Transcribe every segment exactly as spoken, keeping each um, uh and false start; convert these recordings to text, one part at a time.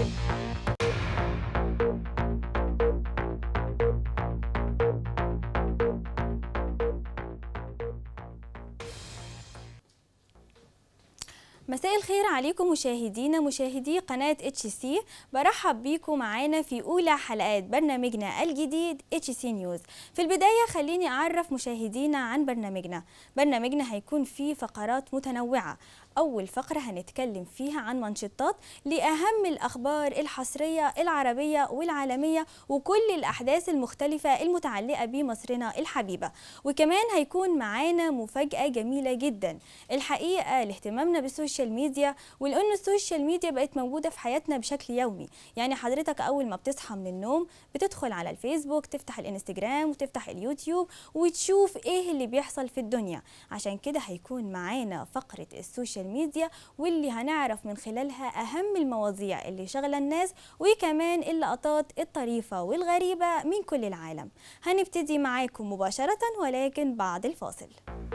مساء الخير عليكم مشاهدينا مشاهدي قناة اتش سي. برحب بيكم معانا في أولى حلقات برنامجنا الجديد اتش سي نيوز. في البداية خليني أعرف مشاهدينا عن برنامجنا. برنامجنا هيكون فيه فقرات متنوعة. أول فقرة هنتكلم فيها عن منشطات لأهم الأخبار الحصرية العربية والعالمية وكل الأحداث المختلفة المتعلقة بمصرنا الحبيبة، وكمان هيكون معانا مفاجأة جميلة جدا. الحقيقة لاهتمامنا بالسوشيال ميديا ولأن السوشيال ميديا بقت موجودة في حياتنا بشكل يومي، يعني حضرتك أول ما بتصحى من النوم بتدخل على الفيسبوك، تفتح الانستجرام وتفتح اليوتيوب وتشوف إيه اللي بيحصل في الدنيا. عشان كده هيكون معانا فقرة السوشيال ميديا واللي هنعرف من خلالها أهم المواضيع اللي شغلة الناس وكمان اللقطات الطريفة والغريبة من كل العالم. هنبتدي معاكم مباشرة ولكن بعد الفاصل.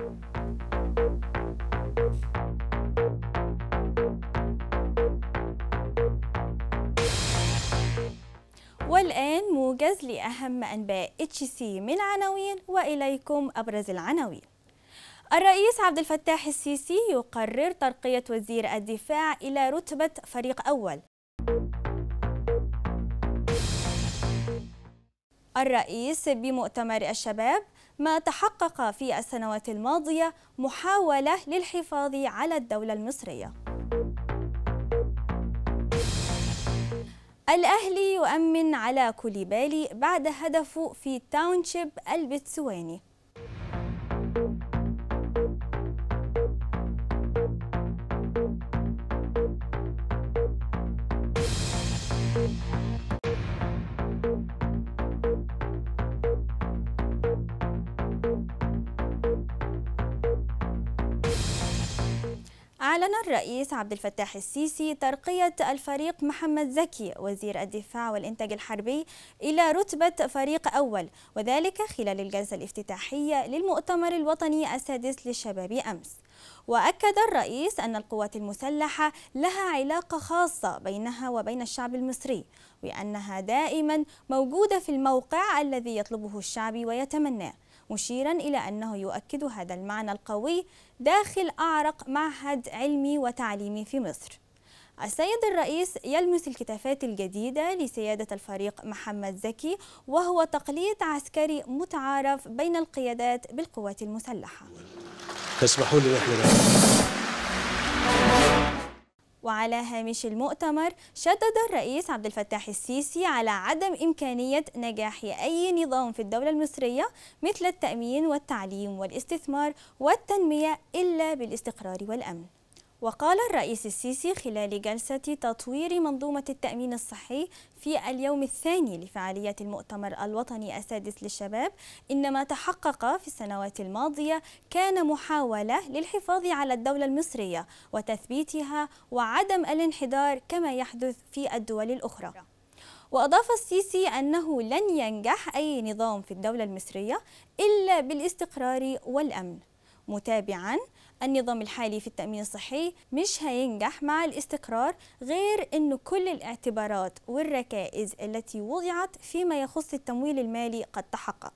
والآن موجز لأهم أنباء اتش سي من عناوين، وإليكم أبرز العناوين. الرئيس عبد الفتاح السيسي يقرر ترقية وزير الدفاع إلى رتبة فريق أول. الرئيس بمؤتمر الشباب: ما تحقق في السنوات الماضية محاولة للحفاظ على الدولة المصرية. الأهلي يؤمن على كوليبالي بعد هدفه في تاونشيب البتسواني. أعلن الرئيس عبد الفتاح السيسي ترقية الفريق محمد زكي وزير الدفاع والإنتاج الحربي إلى رتبة فريق أول، وذلك خلال الجلسة الافتتاحية للمؤتمر الوطني السادس للشباب أمس. وأكد الرئيس أن القوات المسلحة لها علاقة خاصة بينها وبين الشعب المصري، وأنها دائما موجودة في الموقع الذي يطلبه الشعب ويتمناه، مشيرا إلى أنه يؤكد هذا المعنى القوي داخل أعرق معهد علمي وتعليمي في مصر. السيد الرئيس يلمس الكتافات الجديدة لسيادة الفريق محمد زكي، وهو تقليد عسكري متعارف بين القيادات بالقوات المسلحة. تسمحوا لي نحن. وعلى هامش المؤتمر شدد الرئيس عبد الفتاح السيسي على عدم إمكانية نجاح أي نظام في الدولة المصرية مثل التأمين والتعليم والاستثمار والتنمية إلا بالاستقرار والأمن. وقال الرئيس السيسي خلال جلسة تطوير منظومة التأمين الصحي في اليوم الثاني لفعاليات المؤتمر الوطني السادس للشباب إن ما تحقق في السنوات الماضية كان محاولة للحفاظ على الدولة المصرية وتثبيتها وعدم الانحدار كما يحدث في الدول الأخرى. وأضاف السيسي أنه لن ينجح أي نظام في الدولة المصرية إلا بالاستقرار والأمن، متابعاً النظام الحالي في التأمين الصحي مش هينجح مع الاستقرار، غير أن كل الاعتبارات والركائز التي وضعت فيما يخص التمويل المالي قد تحقق.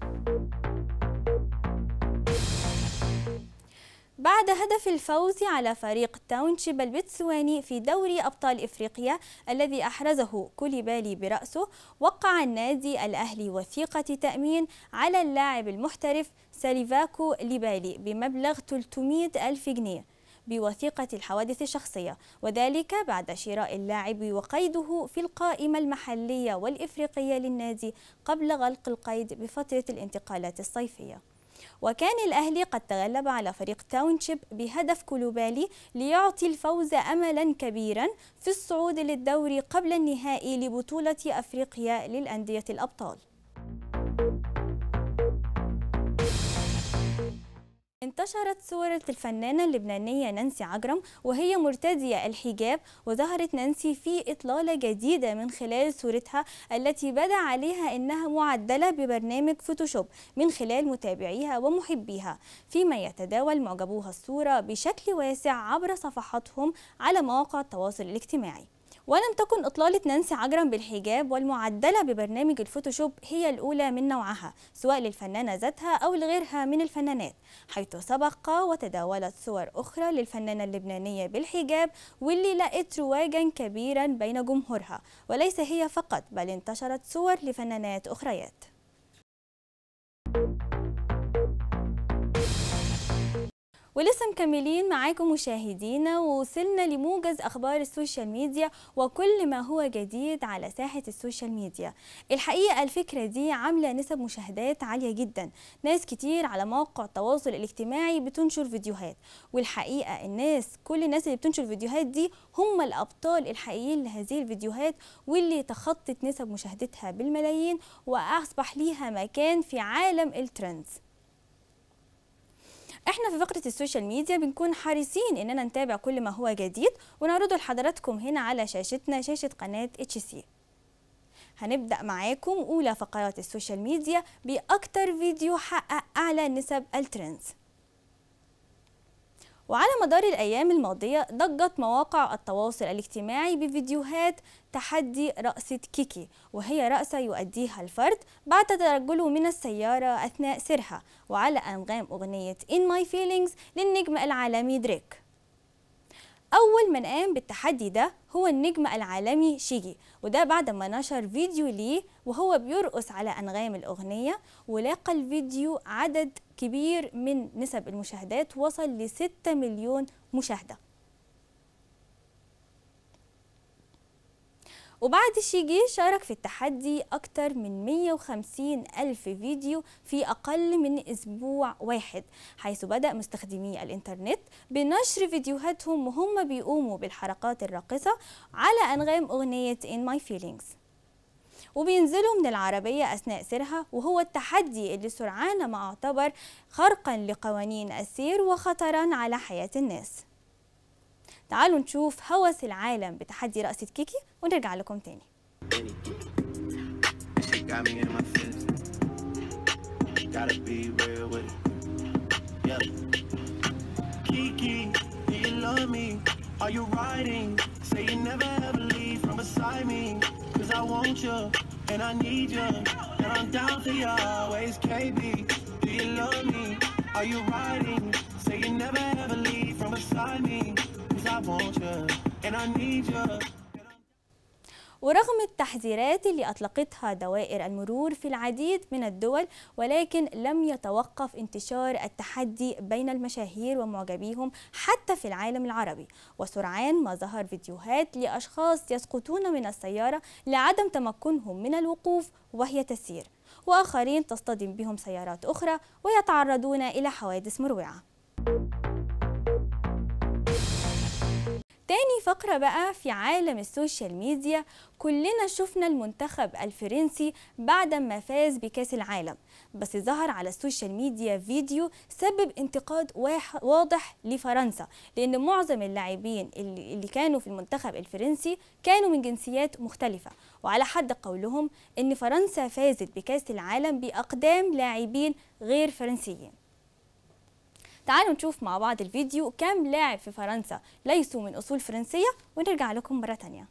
بعد هدف الفوز على فريق تاونشيب البتسواني في دوري أبطال إفريقيا الذي أحرزه كوليبالي برأسه، وقع النادي الأهلي وثيقة تأمين على اللاعب المحترف ساليفاكو ليبالي بمبلغ ثلاثمائة ألف جنيه بوثيقة الحوادث الشخصية، وذلك بعد شراء اللاعب وقيده في القائمة المحلية والإفريقية للنادي قبل غلق القيد بفترة الانتقالات الصيفية. وكان الأهلي قد تغلب على فريق تاونشيب بهدف كولوبالي ليعطي الفوز أملا كبيرا في الصعود للدوري قبل النهائي لبطولة أفريقيا للأندية الأبطال. انتشرت صورة الفنانة اللبنانية نانسي عجرم وهي مرتدية الحجاب، وظهرت نانسي في إطلالة جديدة من خلال صورتها التي بدا عليها إنها معدلة ببرنامج فوتوشوب من خلال متابعيها ومحبيها، فيما يتداول معجبوها الصورة بشكل واسع عبر صفحاتهم على مواقع التواصل الاجتماعي. ولم تكن إطلالة نانسي عجرم بالحجاب والمعدلة ببرنامج الفوتوشوب هي الأولى من نوعها سواء للفنانة ذاتها أو لغيرها من الفنانات، حيث سبق وتداولت صور أخرى للفنانة اللبنانية بالحجاب واللي لقت رواجا كبيرا بين جمهورها، وليس هي فقط بل انتشرت صور لفنانات أخريات. ولسه مكملين معاكم مشاهدينا، ووصلنا لموجز أخبار السوشيال ميديا وكل ما هو جديد على ساحة السوشيال ميديا. الحقيقة الفكرة دي عاملة نسب مشاهدات عالية جدا، ناس كتير على مواقع التواصل الاجتماعي بتنشر فيديوهات، والحقيقة الناس كل الناس اللي بتنشر الفيديوهات دي هم الأبطال الحقيقيين لهذه الفيديوهات، واللي تخطت نسب مشاهدتها بالملايين وأصبح ليها مكان في عالم الترندز. احنا في فقرة السوشيال ميديا بنكون حريصين اننا نتابع كل ما هو جديد ونعرضه لحضراتكم هنا على شاشتنا، شاشة قناة اتش سي. هنبدأ معاكم اولى فقرات السوشيال ميديا باكتر فيديو حقق اعلى نسب الترندز. وعلى مدار الأيام الماضية ضجت مواقع التواصل الاجتماعي بفيديوهات تحدي رقصة كيكي، وهي رقصة يؤديها الفرد بعد ترجله من السيارة أثناء سيرها وعلى أنغام أغنية In My Feelings للنجم العالمي دريك. أول من قام بالتحدي ده هو النجم العالمي شيجي، وده بعد ما نشر فيديو ليه وهو بيرقص على أنغام الأغنية، ولاقى الفيديو عدد كبير من نسب المشاهدات وصل لستة مليون مشاهدة. وبعد شيجي شارك في التحدي أكتر من مئة وخمسين ألف فيديو في أقل من أسبوع واحد، حيث بدأ مستخدمي الإنترنت بنشر فيديوهاتهم وهم بيقوموا بالحركات الراقصة على أنغام أغنية In My Feelings، وبينزلوا من العربية أثناء سيرها، وهو التحدي اللي سرعان ما اعتبر خرقا لقوانين السير وخطرا على حياة الناس. تعالوا نشوف هوس العالم بتحدي رقصة كيكي ونرجع لكم تاني. ورغم التحذيرات اللي أطلقتها دوائر المرور في العديد من الدول، ولكن لم يتوقف انتشار التحدي بين المشاهير ومعجبيهم حتى في العالم العربي، وسرعان ما ظهر فيديوهات لأشخاص يسقطون من السيارة لعدم تمكنهم من الوقوف وهي تسير، وآخرين تصطدم بهم سيارات أخرى ويتعرضون إلى حوادث مروعة. تاني فقرة بقى في عالم السوشيال ميديا، كلنا شفنا المنتخب الفرنسي بعد ما فاز بكأس العالم، بس ظهر على السوشيال ميديا فيديو سبب انتقاد واضح لفرنسا، لأن معظم اللاعبين اللي كانوا في المنتخب الفرنسي كانوا من جنسيات مختلفة، وعلى حد قولهم إن فرنسا فازت بكأس العالم بأقدام لاعبين غير فرنسيين. تعالوا نشوف مع بعض الفيديو كام لاعب في فرنسا ليسوا من أصول فرنسية ونرجع لكم مرة تانية.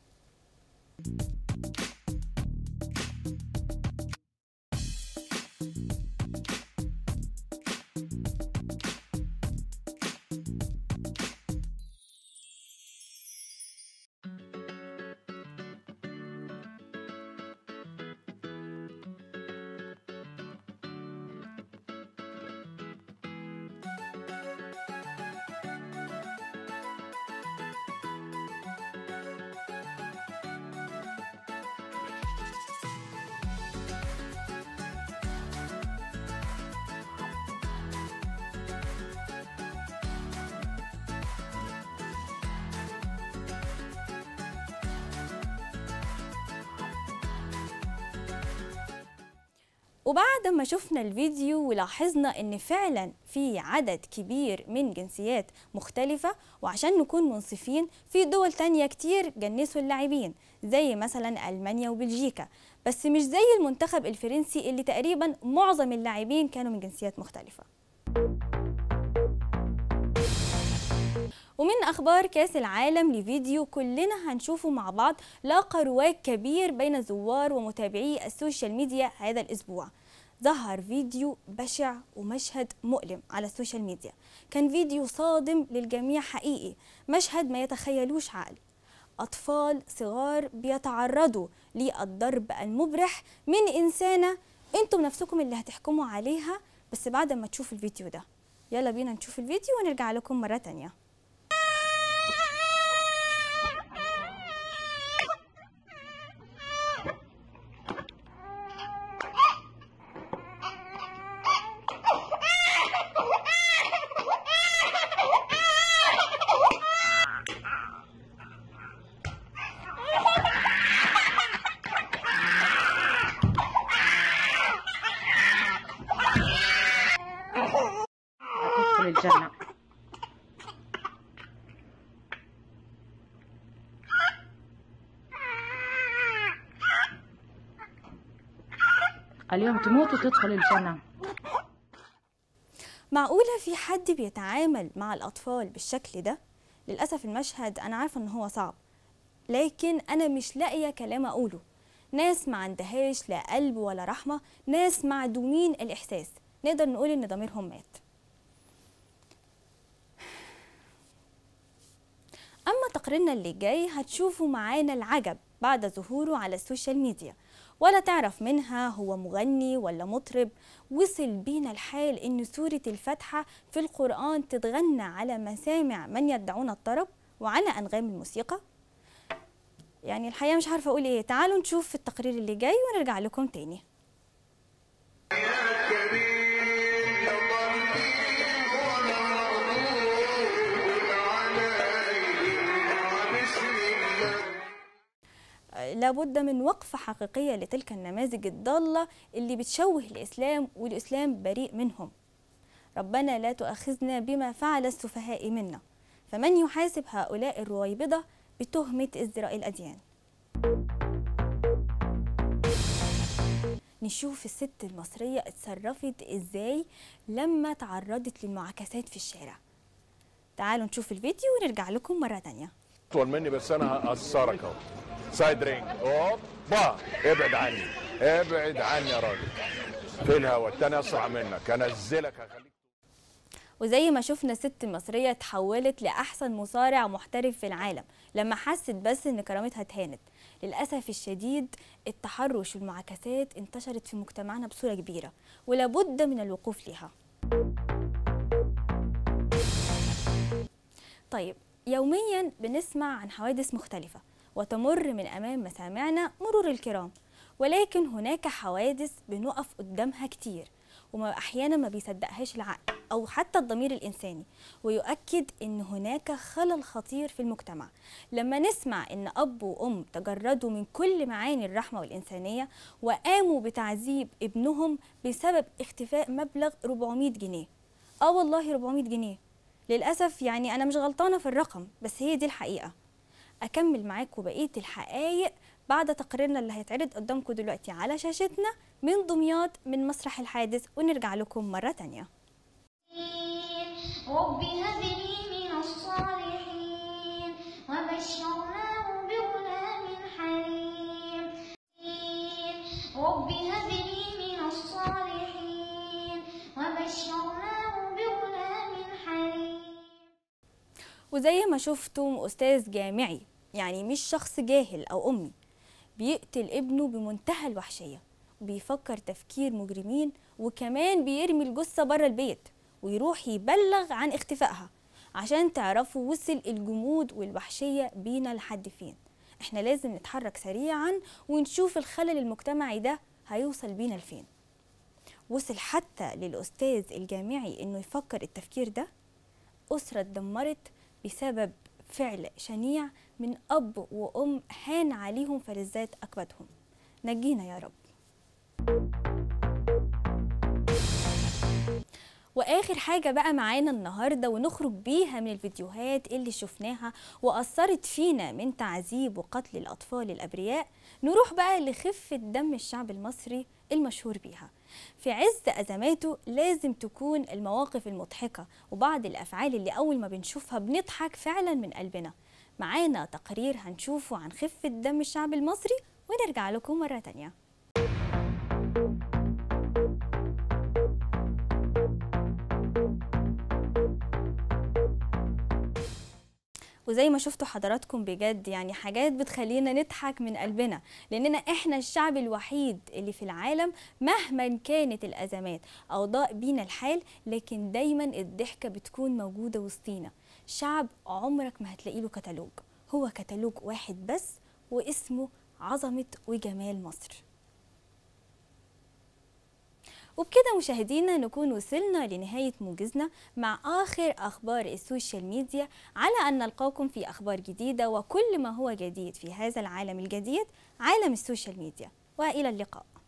وبعد ما شفنا الفيديو ولاحظنا ان فعلا في عدد كبير من جنسيات مختلفة، وعشان نكون منصفين في دول تانية كتير جنسوا اللاعبين زي مثلا ألمانيا وبلجيكا، بس مش زي المنتخب الفرنسي اللي تقريبا معظم اللاعبين كانوا من جنسيات مختلفة. ومن أخبار كأس العالم لفيديو كلنا هنشوفه مع بعض لاقى رواج كبير بين زوار ومتابعي السوشيال ميديا هذا الأسبوع. ظهر فيديو بشع ومشهد مؤلم على السوشيال ميديا، كان فيديو صادم للجميع حقيقي، مشهد ما يتخيلوش عقل. أطفال صغار بيتعرضوا للضرب المبرح من إنسانة انتم نفسكم اللي هتحكموا عليها بس بعد ما تشوفوا الفيديو ده. يلا بينا نشوف الفيديو ونرجع لكم مرة تانية. ادخل الجنة. اليوم تموت وتدخل الجنة. معقولة في حد بيتعامل مع الأطفال بالشكل ده؟ للأسف المشهد أنا عارفة إن هو صعب، لكن أنا مش لاقية كلام أقوله. ناس ما عندهاش لا قلب ولا رحمة، ناس معدومين الإحساس، نقدر نقول إن ضميرهم مات. أما تقريرنا اللي جاي هتشوفوا معانا العجب بعد ظهوره على السوشيال ميديا، ولا تعرف منها هو مغني ولا مطرب. وصل بينا الحال إن سورة الفاتحة في القرآن تتغنى على مسامع من يدعون الطرب وعلى أنغام الموسيقى. يعني الحقيقة مش عارفة أقول إيه. تعالوا نشوف التقرير اللي جاي ونرجع لكم تاني. لابد من وقفة حقيقية لتلك النماذج الضالة اللي بتشوه الإسلام والإسلام بريء منهم. ربنا لا تؤاخذنا بما فعل السفهاء منا، فمن يحاسب هؤلاء الرويبضة بتهمة ازدراء الأديان. نشوف الست المصرية اتصرفت ازاي لما تعرضت للمعاكسات في الشارع. تعالوا نشوف الفيديو ونرجع لكم مرة تانية. اطول مني بس انا هقصرك اهو. سايد رينج اوبا، ابعد عني ابعد عني يا راجل. في الهوا التاني اسرع منك، انزلك هخليك. وزي ما شفنا الست المصرية تحولت لأحسن مصارع محترف في العالم لما حست بس إن كرامتها اتهانت. للأسف الشديد التحرش والمعاكسات انتشرت في مجتمعنا بصورة كبيرة ولابد من الوقوف لها. طيب، يوميا بنسمع عن حوادث مختلفة وتمر من أمام مسامعنا مرور الكرام، ولكن هناك حوادث بنقف قدامها كتير وأحيانا ما بيصدقهاش العقل أو حتى الضمير الإنساني، ويؤكد إن هناك خلل خطير في المجتمع. لما نسمع إن أب وأم تجردوا من كل معاني الرحمة والإنسانية وقاموا بتعذيب ابنهم بسبب اختفاء مبلغ أربعمائة جنيه. آه والله أربعمائة جنيه. للأسف يعني أنا مش غلطانة في الرقم، بس هي دي الحقيقة. أكمل معاكم بقية الحقائق بعد تقريرنا اللي هيتعرض قدامكم دلوقتي على شاشتنا من دمياط من مسرح الحادث، ونرجع لكم مرة تانية. رب هب لي من الصالحين وبشرناه بغلام حليم. رب هب لي من الصالحين وبشرناه بغلام حليم. وزي ما شفتم أستاذ جامعي، يعني مش شخص جاهل أو أمي، بيقتل ابنه بمنتهى الوحشية وبيفكر تفكير مجرمين، وكمان بيرمي الجثة بره البيت ويروح يبلغ عن اختفائها. عشان تعرفوا وصل الجمود والوحشية بينا لحد فين. احنا لازم نتحرك سريعا ونشوف الخلل المجتمعي ده هيوصل بينا لفين. وصل حتى للأستاذ الجامعي انه يفكر التفكير ده. أسرة اتدمرت بسبب فعل شنيع من أب وأم هان عليهم فلذات أكبادهم. نجينا يا رب. واخر حاجة بقى معانا النهاردة ونخرج بيها من الفيديوهات اللي شفناها واثرت فينا من تعذيب وقتل الاطفال الابرياء، نروح بقى لخفة دم الشعب المصري المشهور بيها. في عز ازماته لازم تكون المواقف المضحكة وبعض الافعال اللي اول ما بنشوفها بنضحك فعلا من قلبنا. معانا تقرير هنشوفه عن خفة دم الشعب المصري ونرجع لكم مرة تانية. وزي ما شفتوا حضراتكم بجد يعني حاجات بتخلينا نضحك من قلبنا، لأننا إحنا الشعب الوحيد اللي في العالم مهما كانت الأزمات أو ضاق بينا الحال لكن دايما الضحكة بتكون موجودة وسطينا. شعب عمرك ما هتلاقي له كتالوج، هو كتالوج واحد بس واسمه عظمة وجمال مصر. وبكده مشاهدينا نكون وصلنا لنهاية موجزنا مع آخر أخبار السوشيال ميديا، على أن نلقاكم في أخبار جديدة وكل ما هو جديد في هذا العالم الجديد، عالم السوشيال ميديا، وإلى اللقاء.